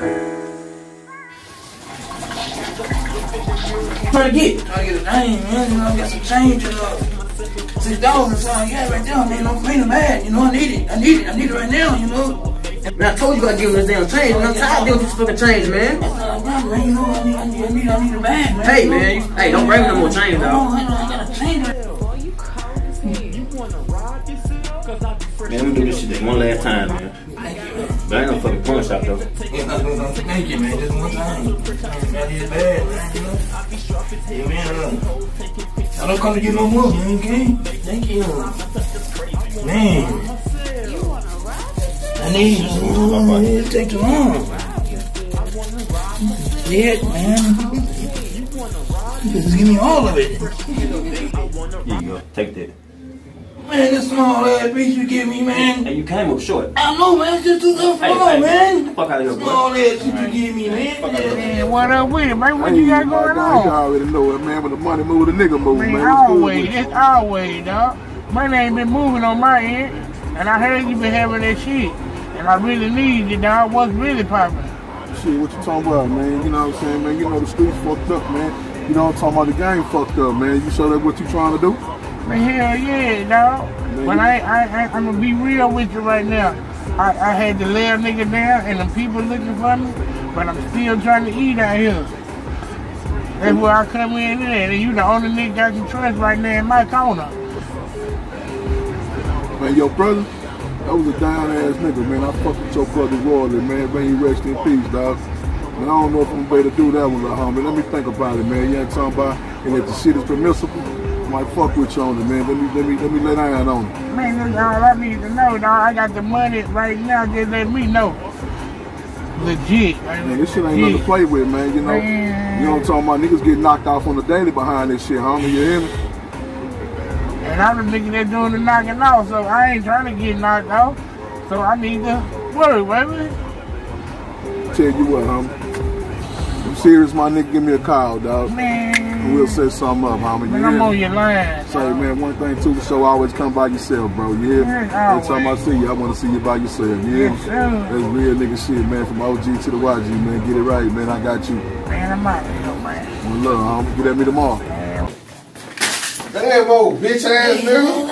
Trying to get a name, man. You know, I got some change in $6 and something. Yeah, right there, man. Don't pay the bad. You know, I need it right now, you know. Man, I told you I gotta give him this damn change, man. I'm tired of dealing with this fucking change, man. Man, you know, I need a bag, man. Hey, man. Hey, don't bring me no more change, dog. I got a change. Man, let me do this shit one last time, man. But I ain't no fucking pawn shop, though. Thank you, man. Just one time. I need it bad, man. Yeah, man. I don't come to get no more, man. Okay? Thank you. Man. I need it. Take too long. Yeah, man. Just give me all of it. Here you go. Take that. Man, this small ass piece you give me, man. Hey, you came up short. I know, man. It's just too good for all, man. Fuck out of here, bro. Small ass shit you give me, man. Man, what up with it, man? What you got going on? You already know it, man. When the money move, the nigga move, man. It's always, dog. Money ain't been moving on my end, and I heard you been having that shit, and I really need it, dog. What's really poppin'? Shit, what you talking about, man? You know what I'm saying, man? You know the streets fucked up, man. You know what I'm talking about? The game fucked up, man. You sure that's what you trying to do? Man, hell yeah, dog. But I'm gonna be real with you right now. I had to lay a nigga down and the people looking for me, but I'm still trying to eat out here. That's where I come in at, and you the only nigga I can trust right now in my corner. Man, your brother, that was a down ass nigga, man. I fucked with your brother royally, man. May he rest in peace, dog. Man, I don't know if I'm gonna be able to do that one, little homie. Let me think about it, man. You ain't talking about, and if the shit is permissible, I might fuck with you on it, man. Let me lay down on it. Man, that's all I need to know, dog. I got the money right now. Just let me know. Legit. Man, this shit ain't nothing to play with, man. You know, man. You know what I'm talking about? Niggas get knocked off on the daily behind this shit, homie. You hear me? And I'm the nigga that's doing the knocking off, so I ain't trying to get knocked off. So I need to work, baby. Tell you what, homie. I'm serious, my nigga. Give me a call, dog. Man. We'll set something up, homie. Man, I'm on your line. Say, man, one thing too, the show always come by yourself, bro. You hear me? Every time I see you, I want to see you by yourself. You hear me? That's real nigga shit, man. From OG to the YG, man. Get it right, man. I got you. Man, I'm out here, man. Well, look, homie. Get at me tomorrow. Damn, old bitch ass nigga.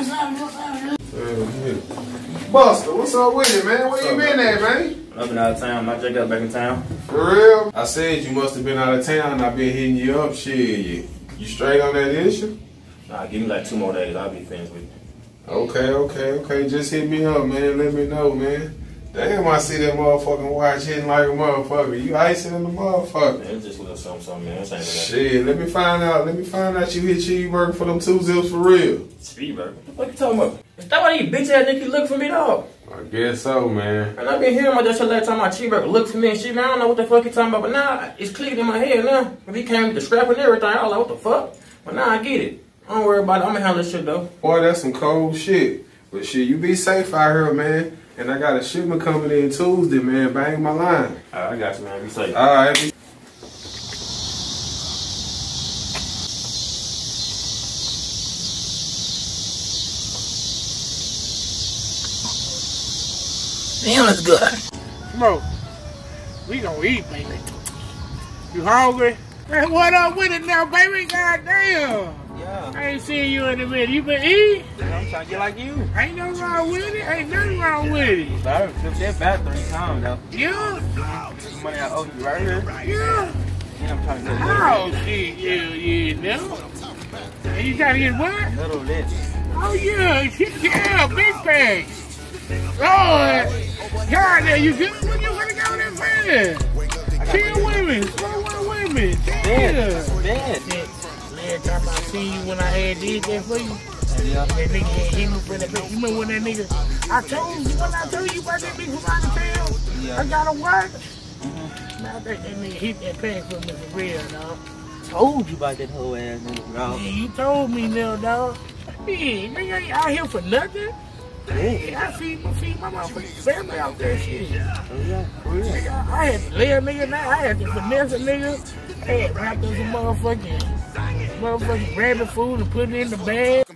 Buster, what's up with you, man? Where you been at, man? I've been out of town. I just got back in town. For real? I said you must have been out of town. I've been hitting you up. Shit, you straight on that issue? Nah, give me like 2 more days. I'll be finished with you. Okay. Just hit me up, man. Let me know, man. Damn, I see that motherfucking watch hitting like a motherfucker. You icing in the motherfucker. Man, it's just a little something, man. This ain't shit, let me find out you hit cheeseburger for them 2 zips for real. Cheeseburger? What the fuck you talking about? Is that why you bitch ass nigga look for me, dog? I guess so, man. And I've been hearing about that shit last time my cheeseburger look for me and shit, man. I don't know what the fuck you talking about, but now it's clear in my head now. If he came with the scrap and everything, I was like, what the fuck? But now I get it. Don't worry about it. I'm gonna handle this shit, though. Boy, that's some cold shit. But shit, you be safe out here, man. And I got a shipment coming in Tuesday, man. Bang my line. Alright, I got you, man. Be safe. Alright. Damn, that's good. Smoke. We gonna eat, baby. You hungry? Man, what up with it now, baby? Goddamn. Yeah. I ain't seen you in a minute. You been eating? I'm trying to get like you. Ain't nothing wrong with it. Ain't nothing wrong with it. I flipped that back 3 times, though. Yeah. Money I owe you right here. Yeah. And I'm trying to get oh, shit. Yeah, no. And you trying to get what? A little lit. Oh, yeah. Yeah, big bag. Lord. God, there you good. When you gonna go there fast? Chill with me. Slow one with me. Dead. Last time I seen you when I had did that for you. Yeah. That nigga had hit me for that bitch. You remember when that nigga, I told you about that bitch from out of town? Yeah. I gotta work. Now I think that nigga hit that pack for me for real, dog. Told you about that whole ass nigga, dog. Yeah, you told me now, dog. Yeah, nigga ain't out here for nothing. Yeah, I feed my motherfucking family out there, shit. Oh, yeah. Nigga, I had to lay a nigga now. I had to finesse a nigga. I had wrapped up some motherfucking rabbit food and put it in the bag.